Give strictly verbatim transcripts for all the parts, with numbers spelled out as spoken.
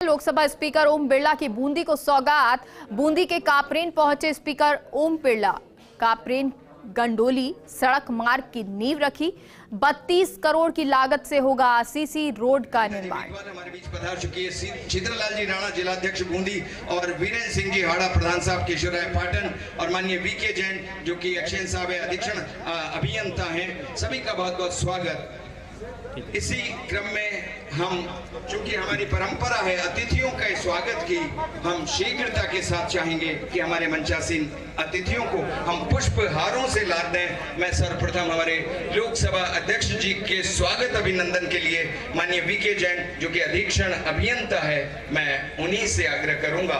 Lok Sabha speaker Om Birla की बूंदी को सौगात। बूंदी के कापरेन पहुंचे स्पीकर ओम बिरला। कापरेन गंडोली सड़क मार्ग की नींव रखी। बत्तीस करोड़ की लागत से होगा सीसी रोड का निर्माण। हमारे बीच पधार चुकी है चित्रलाल जी राणा, जिलाध्यक्ष बूंदी, और वीरेंद्र सिंह जी हाड़ा, प्रधान साहब केशवराय पाटन, और माननीय वीके जैन जो कि एक्शन साहब है, अधीक्षण अभियंता हैं। सभी का बहुत बहुत स्वागत। इसी क्रम में हम, चूंकि हमारी परंपरा है अतिथियों के स्वागत की, हम शीघ्रता के साथ चाहेंगे कि हमारे मंचासीन अतिथियों को हम पुष्पहारों से लाद दें। मैं सर्वप्रथम हमारे लोकसभा अध्यक्ष जी के स्वागत अभिनंदन के लिए माननीय वीके जैन जो कि अधीक्षण अभियंता है, मैं उन्हीं से आग्रह करूंगा।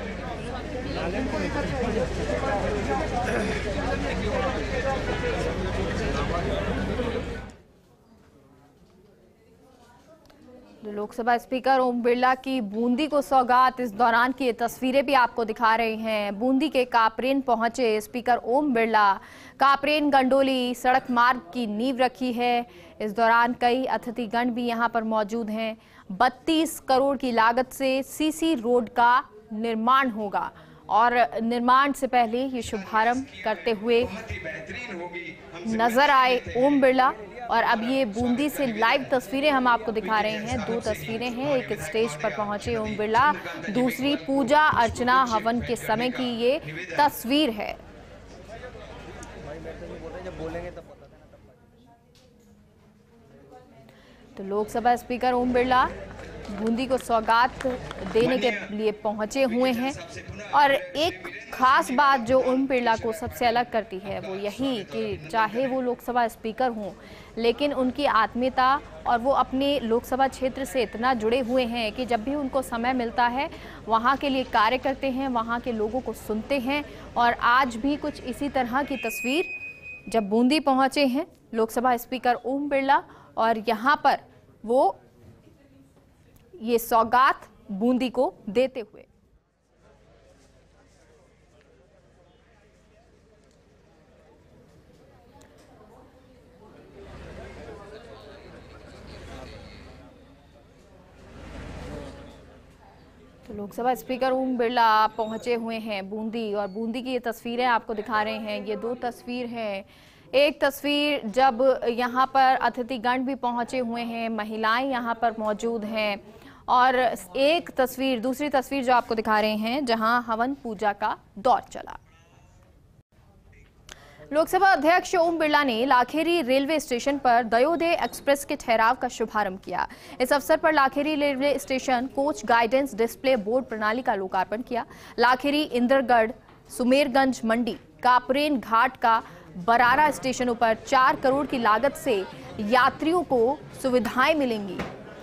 लोकसभा स्पीकर ओम बिरला की बूंदी को सौगात। इस दौरान की ये तस्वीरें भी आपको दिखा रहे हैं। बूंदी के कापरेन पहुंचे स्पीकर ओम बिरला। कापरेन गंडोली सड़क मार्ग की नींव रखी है। इस दौरान कई अतिथिगण भी यहां पर मौजूद हैं। बत्तीस करोड़ की लागत से सीसी रोड का निर्माण होगा और निर्माण से पहले ये शुभारंभ करते हुए नजर आए ओम बिरला। और अब ये बूंदी से लाइव तस्वीरें हम आपको दिखा रहे हैं। दो तस्वीरें हैं, एक स्टेज पर पहुंचे ओम बिरला, दूसरी पूजा अर्चना हवन के समय की ये तस्वीर है। तो लोकसभा स्पीकर ओम बिरला बूंदी को सौगात देने के लिए पहुंचे हुए हैं। और एक खास बात जो ओम बिरला को सबसे अलग करती है वो यही कि चाहे वो लोकसभा स्पीकर हों, लेकिन उनकी आत्मीयता और वो अपने लोकसभा क्षेत्र से इतना जुड़े हुए हैं कि जब भी उनको समय मिलता है वहाँ के लिए कार्य करते हैं, वहाँ के लोगों को सुनते हैं। और आज भी कुछ इसी तरह की तस्वीर जब बूंदी पहुँचे हैं लोकसभा स्पीकर ओम बिरला, और यहाँ पर वो ये सौगात बूंदी को देते हुए। तो लोकसभा स्पीकर ओम बिरला पहुंचे हुए हैं बूंदी, और बूंदी की ये तस्वीरें आपको दिखा रहे हैं। ये दो तस्वीर हैं। एक तस्वीर जब यहाँ पर अतिथिगण भी पहुंचे हुए हैं, महिलाएं यहाँ पर मौजूद हैं, और एक तस्वीर, दूसरी तस्वीर जो आपको दिखा रहे हैं जहां हवन पूजा का दौर चला। लोकसभा अध्यक्ष ओम बिरला ने लाखेरी रेलवे स्टेशन पर दयोदय एक्सप्रेस के ठहराव का शुभारंभ किया। इस अवसर पर Lakheri railway station coach guidance display board प्रणाली का लोकार्पण किया। लाखेरी, इंद्रगढ़, सुमेरगंज मंडी, कापरेन घाट का बरारा स्टेशनों पर चार करोड़ की लागत से यात्रियों को सुविधाएं मिलेंगी।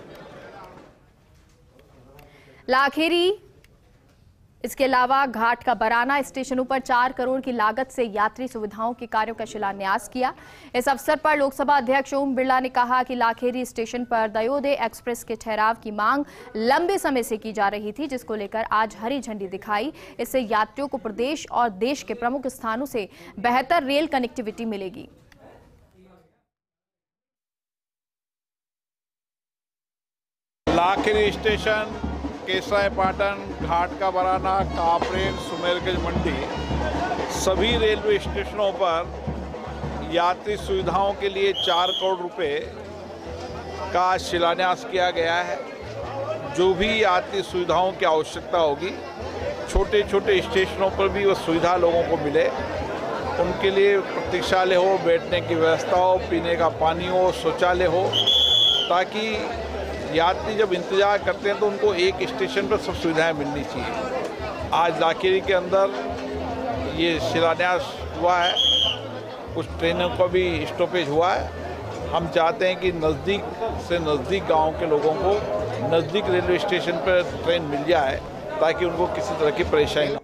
लाखेरी, इसके अलावा घाट का बराना स्टेशनों पर चार करोड़ की लागत से यात्री सुविधाओं के कार्यों का शिलान्यास किया। इस अवसर पर लोकसभा अध्यक्ष ओम बिरला ने कहा कि लाखेरी स्टेशन पर दयोदय एक्सप्रेस के ठहराव की मांग लंबे समय से की जा रही थी, जिसको लेकर आज हरी झंडी दिखाई। इससे यात्रियों को प्रदेश और देश के प्रमुख स्थानों से बेहतर रेल कनेक्टिविटी मिलेगी। लाखेरी स्टेशन, केसराय पाटन, घाट का बराना, कापरेन, सुमेरगंज मंडी, सभी रेलवे स्टेशनों पर यात्री सुविधाओं के लिए चार करोड़ रुपए का शिलान्यास किया गया है। जो भी यात्री सुविधाओं की आवश्यकता होगी, छोटे छोटे स्टेशनों पर भी वो सुविधा लोगों को मिले। उनके लिए प्रतीक्षालय हो, बैठने की व्यवस्था हो, पीने का पानी हो, शौचालय हो, ताकि यात्री जब इंतज़ार करते हैं तो उनको एक स्टेशन पर सब सुविधाएं मिलनी चाहिए। आज लाखेरी के अंदर ये शिलान्यास हुआ है, कुछ ट्रेनों का भी स्टॉपेज हुआ है। हम चाहते हैं कि नज़दीक से नज़दीक गांव के लोगों को नज़दीक रेलवे स्टेशन पर ट्रेन मिल जाए ताकि उनको किसी तरह की परेशानी न हो।